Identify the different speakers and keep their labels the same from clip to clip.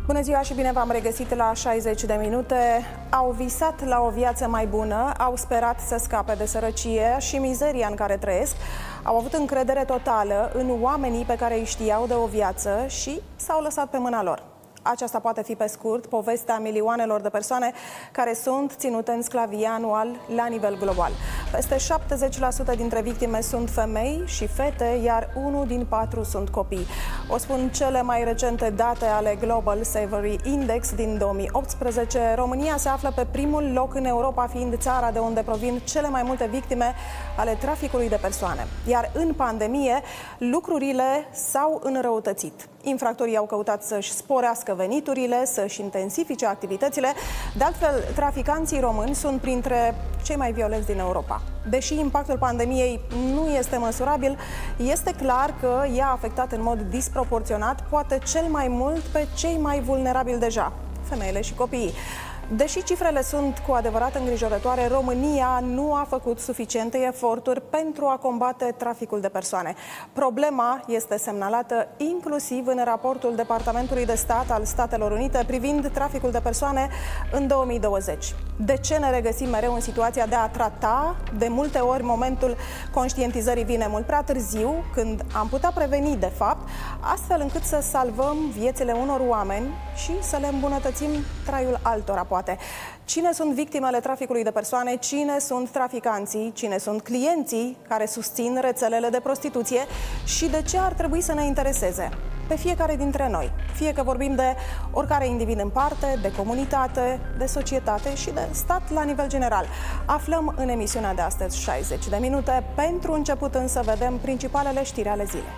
Speaker 1: Bună ziua și bine v-am regăsit la 60 de minute. Au visat la o viață mai bună, au sperat să scape de sărăcie și mizeria în care trăiesc, au avut încredere totală în oamenii pe care îi știau de o viață și s-au lăsat pe mâna lor. Aceasta poate fi, pe scurt, povestea milioanelor de persoane care sunt ținute în sclavie anual la nivel global. Peste 70% dintre victime sunt femei și fete, iar 1 din 4 sunt copii. O spun cele mai recente date ale Global Slavery Index din 2018. România se află pe primul loc în Europa, fiind țara de unde provin cele mai multe victime ale traficului de persoane. Iar în pandemie, lucrurile s-au înrăutățit. Infractorii au căutat să-și sporească veniturile, să-și intensifice activitățile. De altfel, traficanții români sunt printre cei mai violenți din Europa. Deși impactul pandemiei nu este măsurabil, este clar că ea a afectat în mod disproporționat, poate cel mai mult, pe cei mai vulnerabili deja, femeile și copiii. Deși cifrele sunt cu adevărat îngrijorătoare, România nu a făcut suficiente eforturi pentru a combate traficul de persoane. Problema este semnalată inclusiv în raportul Departamentului de Stat al Statelor Unite privind traficul de persoane în 2020. De ce ne regăsim mereu în situația de a trata? De multe ori momentul conștientizării vine mult prea târziu, când am putea preveni de fapt, astfel încât să salvăm viețile unor oameni și să le îmbunătățim traiul altora, poate. Cine sunt victimele traficului de persoane, cine sunt traficanții, cine sunt clienții care susțin rețelele de prostituție și de ce ar trebui să ne intereseze pe fiecare dintre noi, fie că vorbim de oricare individ în parte, de comunitate, de societate și de stat la nivel general. Aflăm în emisiunea de astăzi 60 de minute. Pentru început însă vedem principalele știri ale zilei.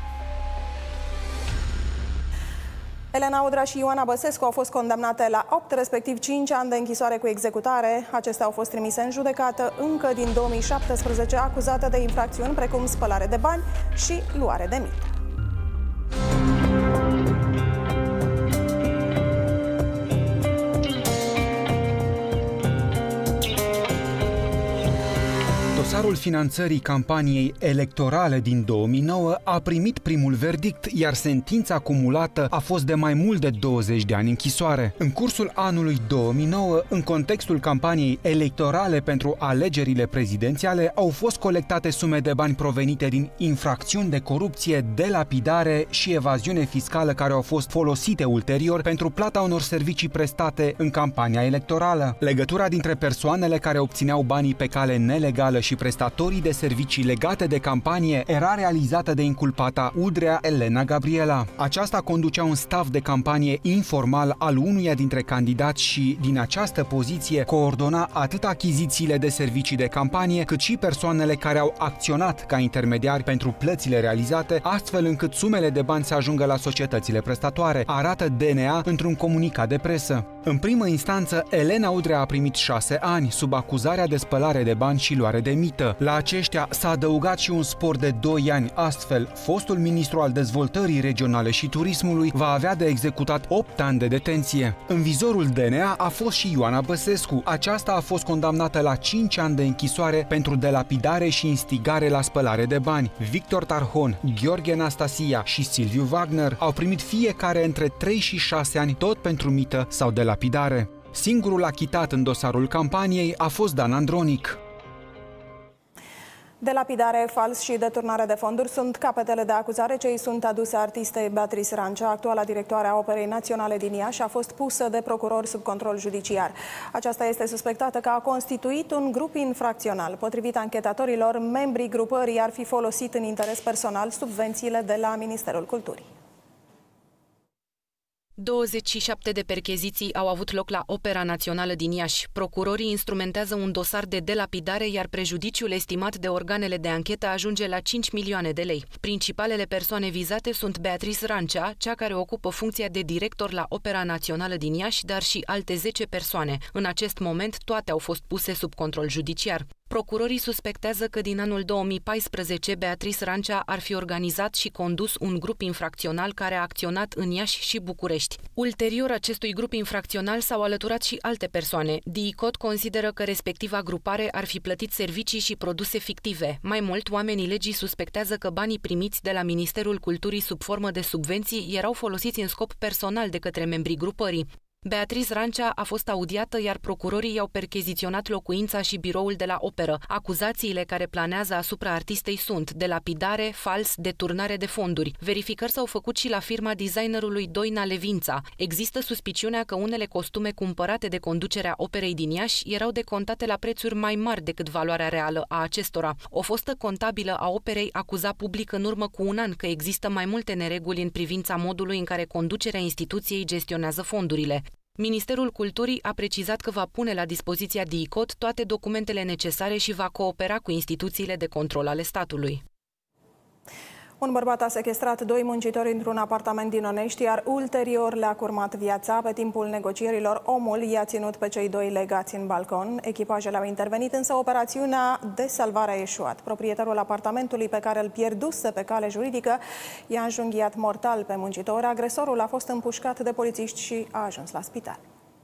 Speaker 1: Elena Udrea și Ioana Băsescu au fost condamnate la 8, respectiv 5 ani de închisoare cu executare. Acestea au fost trimise în judecată încă din 2017, acuzate de infracțiuni precum spălare de bani și luare de mită.
Speaker 2: Dosarul finanțării campaniei electorale din 2009 a primit primul verdict, iar sentința acumulată a fost de mai mult de 20 de ani închisoare. În cursul anului 2009, în contextul campaniei electorale pentru alegerile prezidențiale, au fost colectate sume de bani provenite din infracțiuni de corupție, delapidare și evaziune fiscală care au fost folosite ulterior pentru plata unor servicii prestate în campania electorală. Legătura dintre persoanele care obțineau banii pe cale nelegală și prestatorii de servicii legate de campanie era realizată de inculpata Udrea Elena Gabriela. Aceasta conducea un staf de campanie informal al unuia dintre candidați și, din această poziție, coordona atât achizițiile de servicii de campanie, cât și persoanele care au acționat ca intermediari pentru plățile realizate, astfel încât sumele de bani să ajungă la societățile prestatoare, arată DNA într-un comunicat de presă. În primă instanță, Elena Udrea a primit 6 ani, sub acuzarea de spălare de bani și luare de mită. La aceștia s-a adăugat și un spor de 2 ani. Astfel, fostul ministru al dezvoltării regionale și turismului va avea de executat 8 ani de detenție. În vizorul DNA a fost și Ioana Băsescu. Aceasta a fost condamnată la 5 ani de închisoare pentru delapidare și instigare la spălare de bani. Victor Tarhon, Gheorghe Anastasia și Silviu Wagner au primit fiecare între 3 și 6 ani, tot pentru mită sau delapidare. Singurul achitat în dosarul campaniei a fost Dan Andronic.
Speaker 1: Delapidare, fals și deturnare de fonduri sunt capetele de acuzare ce îi sunt aduse artistei Beatrice Rancea, actuala directoare a Operei Naționale din Iași, a fost pusă de procuror sub control judiciar. Aceasta este suspectată că a constituit un grup infracțional. Potrivit anchetatorilor, membrii grupării ar fi folosit în interes personal subvențiile de la Ministerul Culturii.
Speaker 3: 27 de percheziții au avut loc la Opera Națională din Iași. Procurorii instrumentează un dosar de delapidare, iar prejudiciul estimat de organele de anchetă ajunge la 5 milioane de lei. Principalele persoane vizate sunt Beatrice Rancea, cea care ocupă funcția de director la Opera Națională din Iași, dar și alte 10 persoane. În acest moment, toate au fost puse sub control judiciar. Procurorii suspectează că din anul 2014 Beatrice Rancea ar fi organizat și condus un grup infracțional care a acționat în Iași și București. Ulterior acestui grup infracțional s-au alăturat și alte persoane. DICOT consideră că respectiva grupare ar fi plătit servicii și produse fictive. Mai mult, oamenii legii suspectează că banii primiți de la Ministerul Culturii sub formă de subvenții erau folosiți în scop personal de către membrii grupării. Beatrice Rancea a fost audiată, iar procurorii i-au percheziționat locuința și biroul de la Operă. Acuzațiile care planează asupra artistei sunt delapidare, fals, deturnare de fonduri. Verificări s-au făcut și la firma designerului Doina Levința. Există suspiciunea că unele costume cumpărate de conducerea Operei din Iași erau decontate la prețuri mai mari decât valoarea reală a acestora. O fostă contabilă a Operei acuza public în urmă cu un an că există mai multe nereguli în privința modului în care conducerea instituției gestionează fondurile. Ministerul Culturii a precizat că va pune la dispoziția DICOT toate documentele necesare și va coopera cu instituțiile de control ale statului.
Speaker 1: Un bărbat a sechestrat 2 muncitori într-un apartament din Onești, iar ulterior le-a curmat viața. Pe timpul negocierilor, omul i-a ținut pe cei 2 legați în balcon. Echipajele au intervenit, însă operațiunea de salvare a eșuat. Proprietarul apartamentului, pe care îl pierduse pe cale juridică, i-a înjunghiat mortal pe muncitor. Agresorul a fost împușcat de polițiști și a ajuns la spital.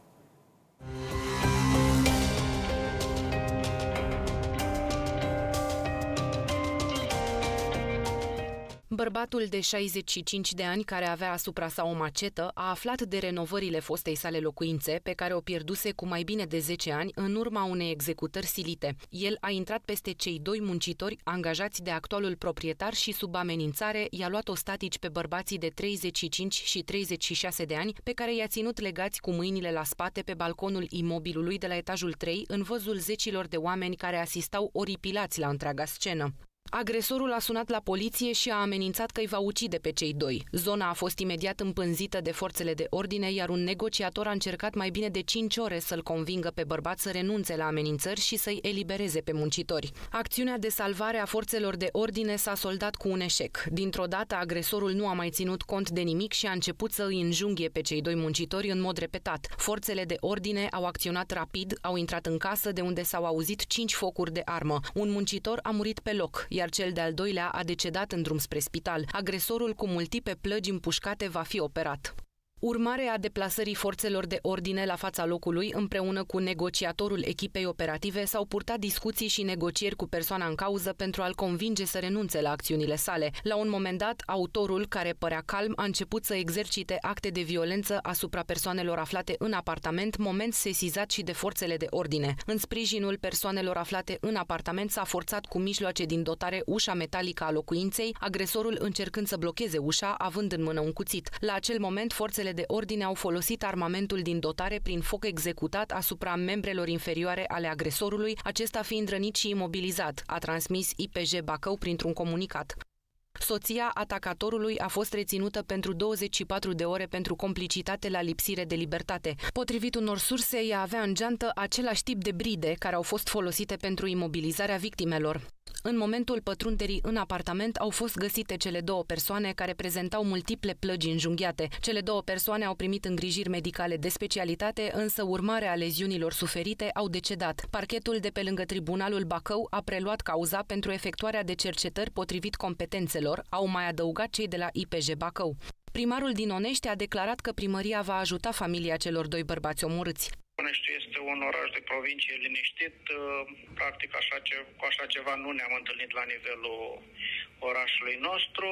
Speaker 3: Bărbatul de 65 de ani, care avea asupra sa o macetă, a aflat de renovările fostei sale locuințe, pe care o pierduse cu mai bine de 10 ani în urma unei executări silite. El a intrat peste cei 2 muncitori angajați de actualul proprietar și, sub amenințare, i-a luat ostatici pe bărbații de 35 și 36 de ani, pe care i-a ținut legați cu mâinile la spate pe balconul imobilului de la etajul 3, în văzul zecilor de oameni care asistau oripilați la întreaga scenă. Agresorul a sunat la poliție și a amenințat că îi va ucide pe cei 2. Zona a fost imediat împânzită de forțele de ordine, iar un negociator a încercat mai bine de 5 ore să-l convingă pe bărbat să renunțe la amenințări și să-i elibereze pe muncitori. Acțiunea de salvare a forțelor de ordine s-a soldat cu un eșec. Dintr-o dată, agresorul nu a mai ținut cont de nimic și a început să îi înjunghie pe cei 2 muncitori în mod repetat. Forțele de ordine au acționat rapid, au intrat în casă, de unde s-au auzit 5 focuri de armă. Un muncitor a murit pe loc, iar cel de-al doilea a decedat în drum spre spital. Agresorul, cu multiple plăgi împușcate, va fi operat. Urmare a deplasării forțelor de ordine la fața locului, împreună cu negociatorul echipei operative, s-au purtat discuții și negocieri cu persoana în cauză pentru a-l convinge să renunțe la acțiunile sale. La un moment dat, autorul, care părea calm, a început să exercite acte de violență asupra persoanelor aflate în apartament, moment sesizat și de forțele de ordine. În sprijinul persoanelor aflate în apartament s-a forțat cu mijloace din dotare ușa metalică a locuinței, agresorul încercând să blocheze ușa, având în mână un cuțit. La acel moment, forțele de ordine au folosit armamentul din dotare prin foc executat asupra membrelor inferioare ale agresorului, acesta fiind rănit și imobilizat, a transmis IPJ Bacău printr-un comunicat. Soția atacatorului a fost reținută pentru 24 de ore pentru complicitate la lipsire de libertate. Potrivit unor surse, ea avea în geantă același tip de bride care au fost folosite pentru imobilizarea victimelor. În momentul pătrunderii în apartament au fost găsite cele 2 persoane care prezentau multiple plăgi înjunghiate. Cele 2 persoane au primit îngrijiri medicale de specialitate, însă urmare a leziunilor suferite au decedat. Parchetul de pe lângă Tribunalul Bacău a preluat cauza pentru efectuarea de cercetări potrivit competențelor, au mai adăugat cei de la IPJ Bacău. Primarul din Onești a declarat că primăria va ajuta familia celor 2 bărbați omorâți.
Speaker 4: Onești este un oraș de provincie liniștit, practic cu așa ceva nu ne-am întâlnit la nivelul orașului nostru.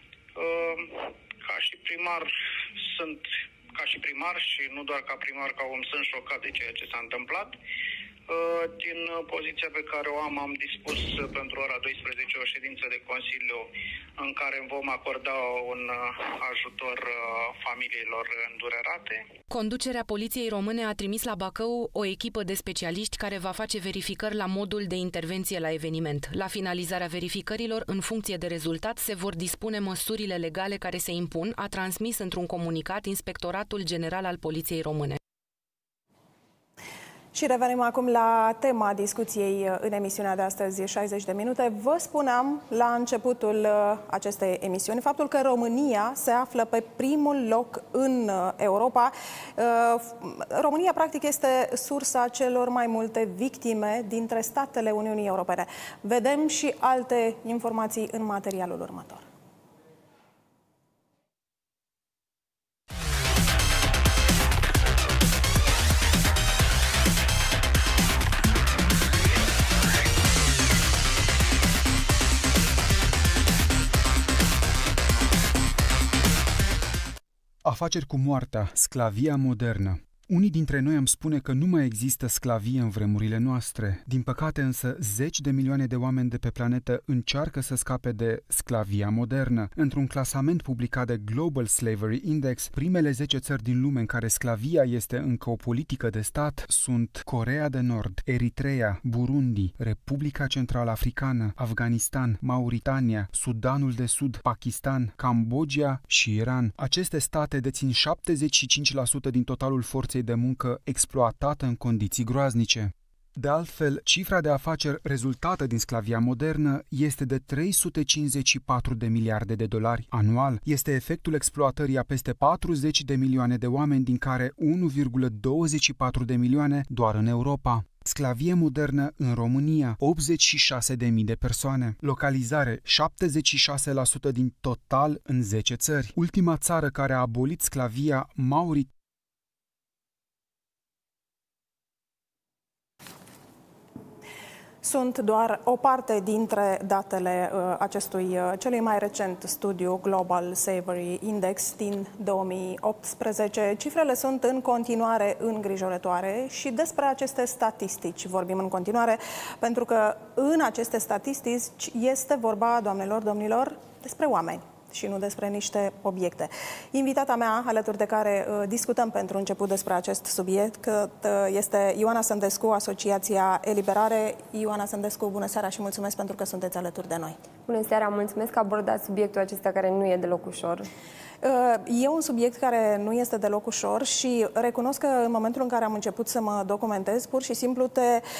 Speaker 4: Ca și primar și nu doar ca primar, ca om, sunt șocat de ceea ce s-a întâmplat. Din poziția pe care o am dispus pentru ora 12 o ședință de Consiliu în care vom acorda un ajutor familiilor îndurerate.
Speaker 3: Conducerea Poliției Române a trimis la Bacău o echipă de specialiști care va face verificări la modul de intervenție la eveniment. La finalizarea verificărilor, în funcție de rezultat, se vor dispune măsurile legale care se impun, a transmis într-un comunicat Inspectoratul General al Poliției Române.
Speaker 1: Și revenim acum la tema discuției în emisiunea de astăzi, 60 de minute. Vă spuneam la începutul acestei emisiuni faptul că România se află pe primul loc în Europa. România, practic, este sursa celor mai multe victime dintre statele Uniunii Europene. Vedem și alte informații în materialul următor.
Speaker 2: Afaceri cu moartea, sclavia modernă. Unii dintre noi am spune că nu mai există sclavie în vremurile noastre. Din păcate însă, 10 de milioane de oameni de pe planetă încearcă să scape de sclavia modernă. Într-un clasament publicat de Global Slavery Index, primele 10 țări din lume în care sclavia este încă o politică de stat sunt Coreea de Nord, Eritreea, Burundi, Republica Central Africană, Afganistan, Mauritania, Sudanul de Sud, Pakistan, Cambodgia și Iran. Aceste state dețin 75% din totalul forței de muncă exploatată în condiții groaznice. De altfel, cifra de afaceri rezultată din sclavia modernă este de 354 de miliarde de dolari anual. Este efectul exploatării a peste 40 de milioane de oameni, din care 1,24 de milioane doar în Europa. Sclavie modernă în România, 86.000 de persoane. Localizare, 76% din total în 10 țări. Ultima țară care a abolit sclavia, Mauritania.
Speaker 1: Sunt doar o parte dintre datele acestui celui mai recent studiu Global Slavery Index din 2018. Cifrele sunt în continuare îngrijorătoare și despre aceste statistici vorbim în continuare, pentru că în aceste statistici este vorba, doamnelor, domnilor, despre oameni și nu despre niște obiecte. Invitata mea, alături de care discutăm pentru început despre acest subiect, este Ioana Sândescu, Asociația Eliberare. Ioana Sândescu, bună seara și mulțumesc pentru că sunteți alături de noi.
Speaker 5: Bună seara, mulțumesc că abordați subiectul acesta care nu e deloc ușor.
Speaker 1: E un subiect care nu este deloc ușor și recunosc că în momentul în care am început să mă documentez, pur și simplu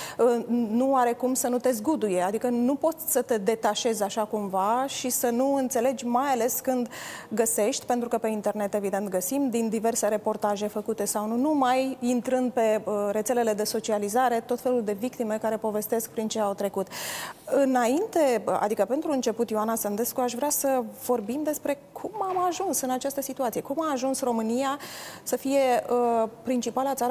Speaker 1: nu are cum să nu te zguduie, adică nu poți să te detașezi așa cumva și să nu înțelegi, mai ales când găsești, pentru că pe internet evident găsim din diverse reportaje făcute sau nu numai, intrând pe rețelele de socializare, tot felul de victime care povestesc prin ce au trecut. Înainte, adică pentru început, Ioana Sândescu, aș vrea să vorbim despre cum am ajuns în această situație. Cum a ajuns România să fie principala țară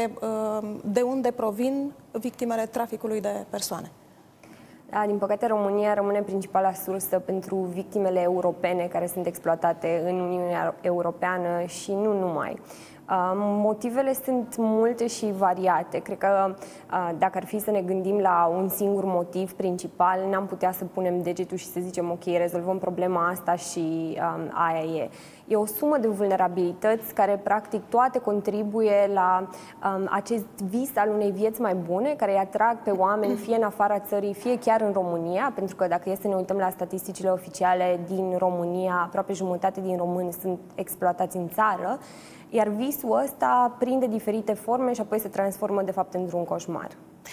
Speaker 1: de unde provin victimele traficului de persoane?
Speaker 5: Da, din păcate, România rămâne principala sursă pentru victimele europene care sunt exploatate în Uniunea Europeană și nu numai. Motivele sunt multe și variate. Cred că dacă ar fi să ne gândim la un singur motiv principal, n-am putea să punem degetul și să zicem ok, rezolvăm problema asta și aia e. E o sumă de vulnerabilități care practic toate contribuie la acest vis al unei vieți mai bune, care îi atrag pe oameni fie în afara țării, fie chiar în România, pentru că dacă e să ne uităm la statisticile oficiale din România, aproape jumătate din români sunt exploatați în țară, iar visul ăsta prinde diferite forme și apoi se transformă de fapt într-un coșmar.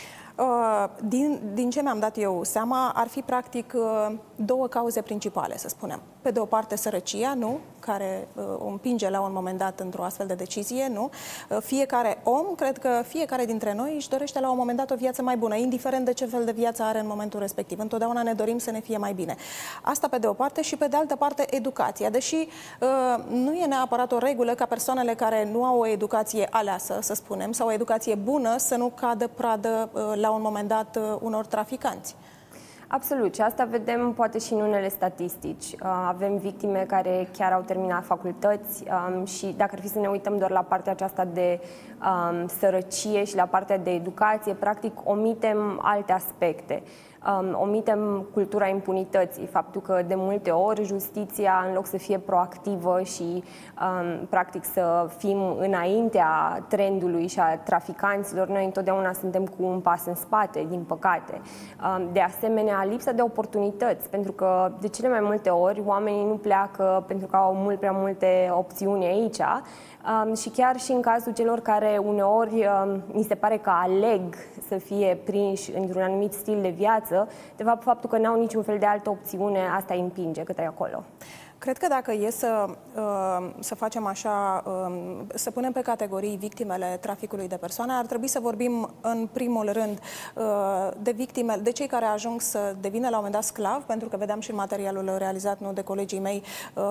Speaker 1: Din ce mi-am dat eu seama, ar fi practic două cauze principale, să spunem. Pe de o parte sărăcia, nu? Care o împinge la un moment dat într-o astfel de decizie, nu? Fiecare om, cred că fiecare dintre noi își dorește la un moment dat o viață mai bună, indiferent de ce fel de viață are în momentul respectiv. Întotdeauna ne dorim să ne fie mai bine. Asta pe de o parte și pe de altă parte educația. Deși nu e neapărat o regulă ca persoanele care nu au o educație aleasă, să spunem, sau o educație bună, să nu cadă pradă la un moment dat unor traficanți.
Speaker 5: Absolut, și asta vedem poate și în unele statistici. Avem victime care chiar au terminat facultăți și dacă ar fi să ne uităm doar la partea aceasta de sărăcie și la partea de educație, practic omitem alte aspecte. Omitem cultura impunității, faptul că de multe ori justiția, în loc să fie proactivă și practic să fim înaintea trendului și a traficanților, noi întotdeauna suntem cu un pas în spate, din păcate. De asemenea, lipsa de oportunități, pentru că de cele mai multe ori oamenii nu pleacă pentru că au mult prea multe opțiuni aici, și chiar și în cazul celor care uneori mi se pare că aleg să fie prinși într-un anumit stil de viață, de fapt faptul că n-au niciun fel de altă opțiune, asta îi împinge către acolo.
Speaker 1: Cred că dacă e să facem așa, să punem pe categorii victimele traficului de persoane, ar trebui să vorbim în primul rând de victime, de cei care ajung să devină la un moment dat sclavi, pentru că vedeam și în materialul realizat de colegii mei,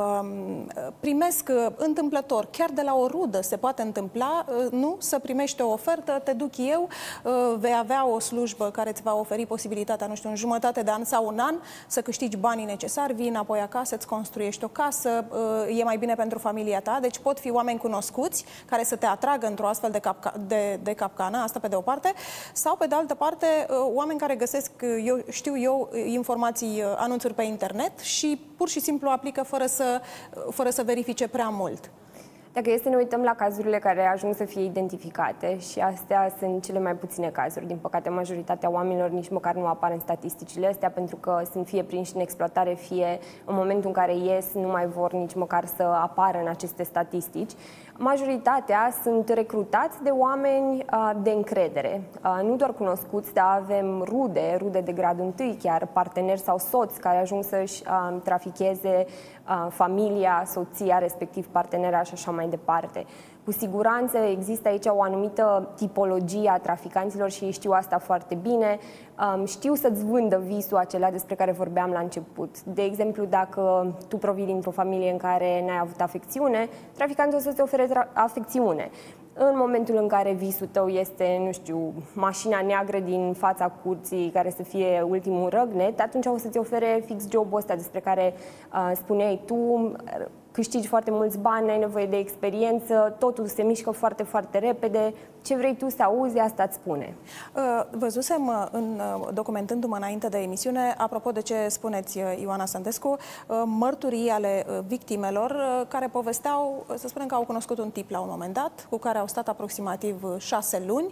Speaker 1: primesc întâmplător, chiar de la o rudă se poate întâmpla, nu? Să primești o ofertă, te duc eu, vei avea o slujbă care îți va oferi posibilitatea, nu știu, în jumătate de an sau un an, să câștigi banii necesari, vii înapoi acasă, îți construiești o casă, e mai bine pentru familia ta, deci pot fi oameni cunoscuți care să te atragă într-o astfel de capcană, asta pe de o parte, sau pe de altă parte oameni care găsesc, știu eu, informații, anunțuri pe internet și pur și simplu aplică fără să verifice prea mult.
Speaker 5: Dacă este să ne uităm la cazurile care ajung să fie identificate, și astea sunt cele mai puține cazuri, din păcate majoritatea oamenilor nici măcar nu apar în statisticile astea, pentru că sunt fie prinși în exploatare, fie în momentul în care ies nu mai vor nici măcar să apară în aceste statistici. Majoritatea sunt recrutați de oameni de încredere, nu doar cunoscuți, dar avem rude de gradul întâi, chiar parteneri sau soți care ajung să-și traficheze familia, soția, respectiv partenera și așa mai departe. Cu siguranță există aici o anumită tipologie a traficanților și ei știu asta foarte bine. Știu să-ți vândă visul acela despre care vorbeam la început. De exemplu, dacă tu provii dintr-o familie în care n-ai avut afecțiune, traficantul o să-ți ofere afecțiune. În momentul în care visul tău este, nu știu, mașina neagră din fața curții care să fie ultimul răgnet, atunci o să-ți ofere fix jobul ăsta despre care spuneai tu, câștigi foarte mulți bani, ai nevoie de experiență, totul se mișcă foarte, foarte repede. Ce vrei tu să auzi, asta îți spune.
Speaker 1: Văzusem, documentându-mă înainte de emisiune, apropo de ce spuneți, Ioana Sântescu, mărturii ale victimelor care povesteau, să spunem că au cunoscut un tip la un moment dat, cu care au stat aproximativ 6 luni.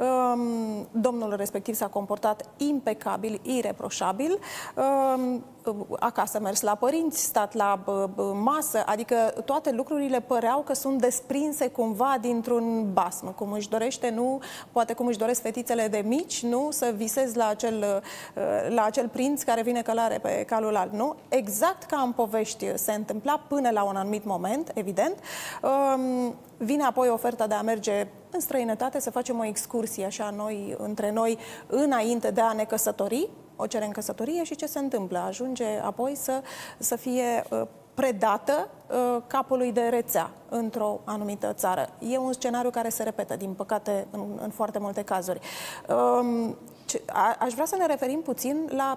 Speaker 1: Domnul respectiv s-a comportat impecabil, ireproșabil, acasă mers la părinți, stat la masă, adică toate lucrurile păreau că sunt desprinse cumva dintr-un basm, cum își dorește, nu? Poate cum își doresc fetițele de mici, nu? Să visezi la acel prinț care vine călare pe calul alb, nu? Exact ca în povești se întâmpla până la un anumit moment, evident. Vine apoi oferta de a merge în străinătate, să facem o excursie așa între noi, înainte de a ne căsători, o cere în căsătorie și ce se întâmplă? Ajunge apoi să fie predată capului de rețea într-o anumită țară. E un scenariu care se repetă, din păcate, în foarte multe cazuri. Aș vrea să ne referim puțin la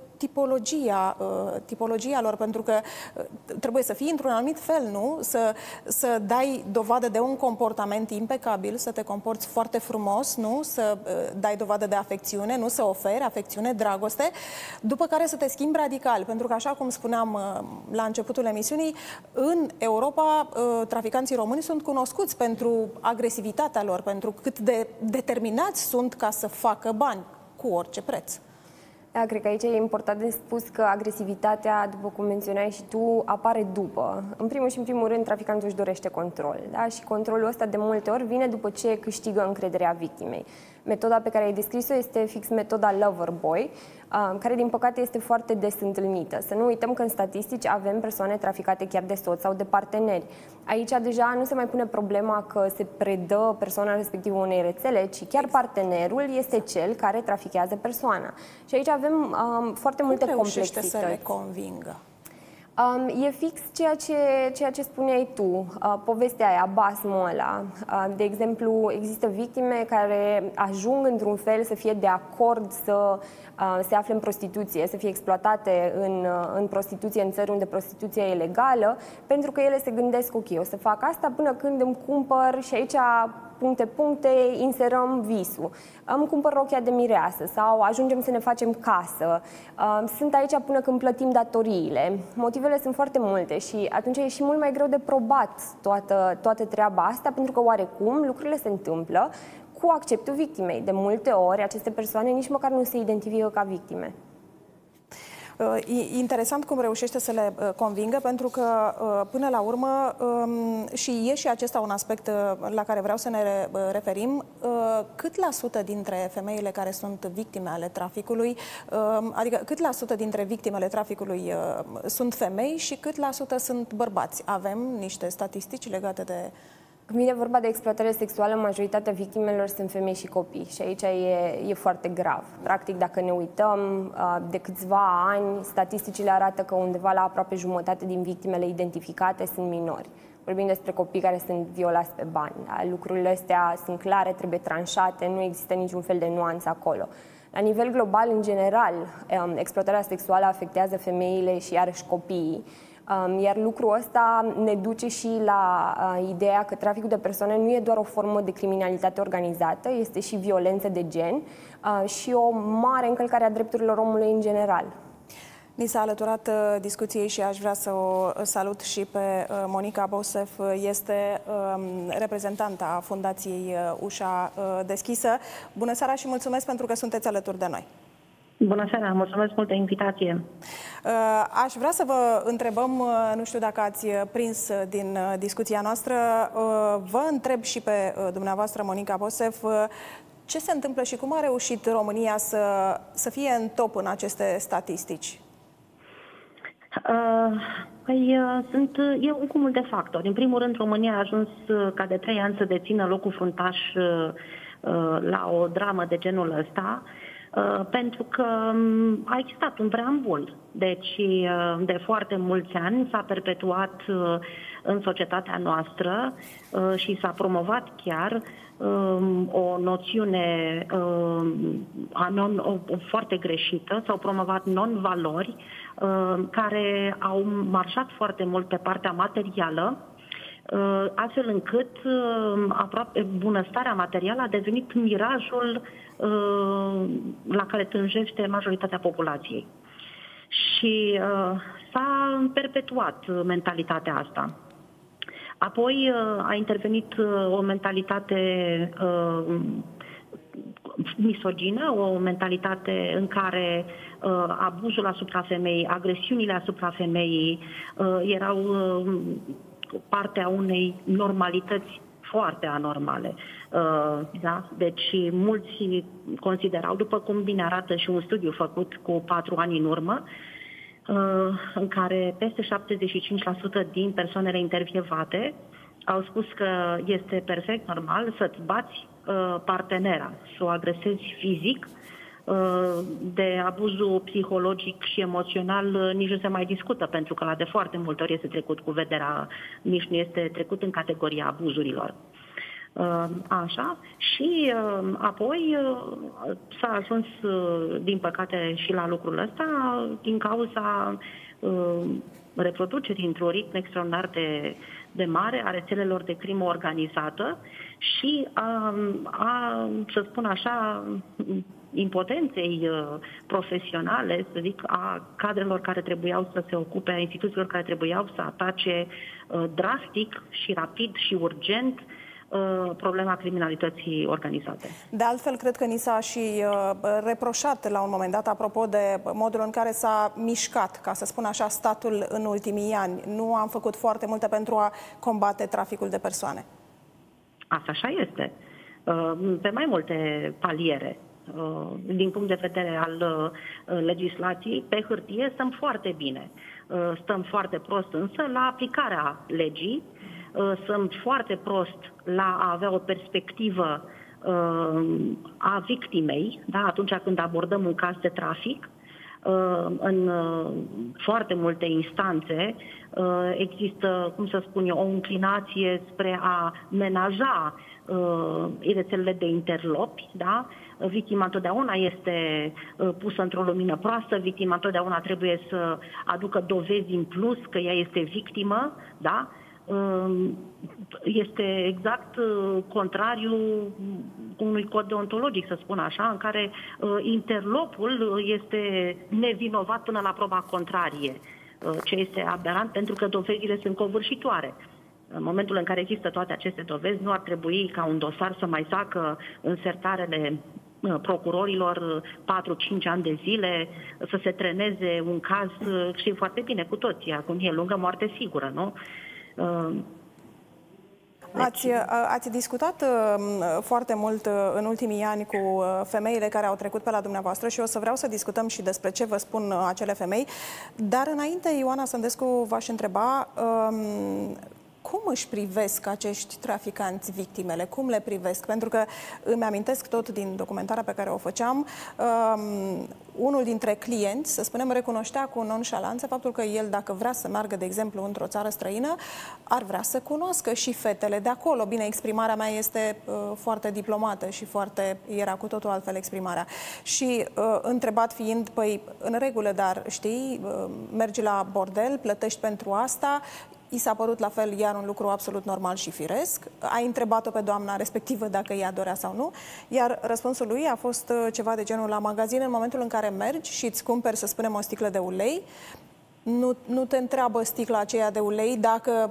Speaker 1: tipologia lor, pentru că trebuie să fii într-un anumit fel, nu? Să dai dovadă de un comportament impecabil, să te comporți foarte frumos, nu? Să dai dovadă de afecțiune, nu? Să oferi afecțiune, dragoste, după care să te schimbi radical, pentru că, așa cum spuneam la începutul emisiunii, în Europa traficanții români sunt cunoscuți pentru agresivitatea lor, pentru cât de determinați sunt ca să facă bani cu orice preț.
Speaker 5: Da, cred că aici e important de spus că agresivitatea, după cum menționai și tu, apare după. În primul și în primul rând, traficantul își dorește control. Da? Și controlul ăsta de multe ori vine după ce câștigă încrederea victimei. Metoda pe care ai descris-o este fix metoda lover boy, care din păcate este foarte des întâlnită. Să nu uităm că în statistici avem persoane traficate chiar de soți sau de parteneri. Aici deja nu se mai pune problema că se predă persoana respectivă unei rețele, ci chiar partenerul este cel care trafichează persoana. Și aici avem foarte multe complexități.
Speaker 1: Cum reușește să le convingă?
Speaker 5: E fix ceea ce spuneai tu, povestea aia, basmul ăla. De exemplu, există victime care ajung într-un fel să fie de acord să se afle în prostituție, să fie exploatate în prostituție, în țări unde prostituția e legală, pentru că ele se gândesc, ok, o să fac asta până când îmi cumpăr, și aici puncte, inserăm visul. Îmi cumpăr rochia de mireasă sau ajungem să ne facem casă. Sunt aici până când plătim datoriile. Motivele sunt foarte multe și atunci e și mult mai greu de probat toată treaba asta, pentru că oarecum lucrurile se întâmplă cu acceptul victimei. De multe ori aceste persoane nici măcar nu se identifică ca victime.
Speaker 1: Interesant cum reușește să le convingă, pentru că până la urmă și e și acesta un aspect la care vreau să ne referim. Cât la sută dintre femeile care sunt victime ale traficului, adică cât la sută dintre victimele traficului sunt femei și cât la sută sunt bărbați? Avem niște statistici legate de...
Speaker 5: Când vine vorba de exploatare sexuală, majoritatea victimelor sunt femei și copii și aici e foarte grav. Practic, dacă ne uităm, de câțiva ani, statisticile arată că undeva la aproape jumătate din victimele identificate sunt minori. Vorbim despre copii care sunt violați pe bani. Lucrurile astea sunt clare, trebuie tranșate, nu există niciun fel de nuanță acolo. La nivel global, în general, exploatarea sexuală afectează femeile și iarăși copiii. Iar lucrul ăsta ne duce și la ideea că traficul de persoane nu e doar o formă de criminalitate organizată, este și violență de gen și o mare încălcare a drepturilor omului în general.
Speaker 1: Ni s-a alăturat discuției și aș vrea să o salut și pe Monica Bosef, este reprezentanta Fundației Ușa Deschisă. Bună seara și mulțumesc pentru că sunteți alături de noi.
Speaker 6: Bună seara, mulțumesc mult de invitație.
Speaker 1: Aș vrea să vă întrebăm, nu știu dacă ați prins din discuția noastră, vă întreb și pe dumneavoastră, Monica Bosef, ce se întâmplă și cum a reușit România să fie în top în aceste statistici?
Speaker 6: E un cumul de factori. În primul rând, România a ajuns ca de 3 ani să dețină locul fruntaș la o dramă de genul ăsta, pentru că a existat un preambul. Deci, de foarte mulți ani s-a perpetuat în societatea noastră și s-a promovat chiar o noțiune foarte greșită, s-au promovat non-valori care au marșat foarte mult pe partea materială, astfel încât aproape bunăstarea materială a devenit mirajul la care tânjește majoritatea populației. Și s-a perpetuat mentalitatea asta. Apoi a intervenit o mentalitate misogină, o mentalitate în care abuzul asupra femeii, agresiunile asupra femeii erau partea unei normalități foarte anormale. Da? Deci mulți considerau, după cum bine arată și un studiu făcut cu 4 ani în urmă, în care peste 75% din persoanele intervievate au spus că este perfect normal să-ți bați partenera, să o agresezi fizic. De abuzul psihologic și emoțional nici nu se mai discută, pentru că la de foarte multe ori este trecut cu vederea, nici nu este trecut în categoria abuzurilor. Așa. Și apoi s-a ajuns, din păcate, și la lucrul ăsta din cauza reproducerii într-un ritm extraordinar de mare a rețelelor de crimă organizată și să spun așa, impotenței profesionale, să zic, a cadrelor care trebuiau să se ocupe, a instituțiilor care trebuiau să atace drastic și rapid și urgent problema criminalității organizate.
Speaker 1: De altfel, cred că ni s-a și reproșat la un moment dat, apropo de modul în care s-a mișcat, ca să spun așa, statul în ultimii ani. Nu am făcut foarte multe pentru a combate traficul de persoane.
Speaker 6: Asta așa este. Pe mai multe paliere. Din punct de vedere al legislației, pe hârtie stăm foarte bine. Stăm foarte prost însă la aplicarea legii, sunt foarte prost la a avea o perspectivă a victimei, da, atunci când abordăm un caz de trafic, în foarte multe instanțe există, cum să spun eu, o înclinație spre a menaja rețelele de interlopi, da? Victima întotdeauna este pusă într-o lumină proastă, victima întotdeauna trebuie să aducă dovezi în plus că ea este victimă, da? Este exact contrariul unui cod deontologic, să spun așa, în care interlopul este nevinovat până la proba contrarie, ce este aberant pentru că dovezile sunt covârșitoare. În momentul în care există toate aceste dovezi, nu ar trebui ca un dosar să mai zacă în sertarele procurorilor 4-5 ani de zile, să se treneze un caz, știm foarte bine cu toții, acum e lungă moarte sigură, nu?
Speaker 1: Ați discutat foarte mult în ultimii ani cu femeile care au trecut pe la dumneavoastră și o să vreau să discutăm și despre ce vă spun acele femei. Dar înainte, Ioana Sândescu, v-aș întreba cum își privesc acești traficanți victimele? Cum le privesc? Pentru că îmi amintesc tot din documentarea pe care o făceam, unul dintre clienți, să spunem, recunoștea cu nonșalanță faptul că el, dacă vrea să meargă, de exemplu, într-o țară străină, ar vrea să cunoască și fetele de acolo. Bine, exprimarea mea este foarte diplomată și era cu totul altfel exprimarea. Și întrebat fiind, păi, în regulă, dar știi, mergi la bordel, plătești pentru asta. I s-a părut la fel iar un lucru absolut normal și firesc. A întrebat-o pe doamna respectivă dacă ea dorea sau nu, iar răspunsul lui a fost ceva de genul: la magazin, în momentul în care mergi și îți cumperi, să spunem, o sticlă de ulei, nu te întreabă sticla aceea de ulei dacă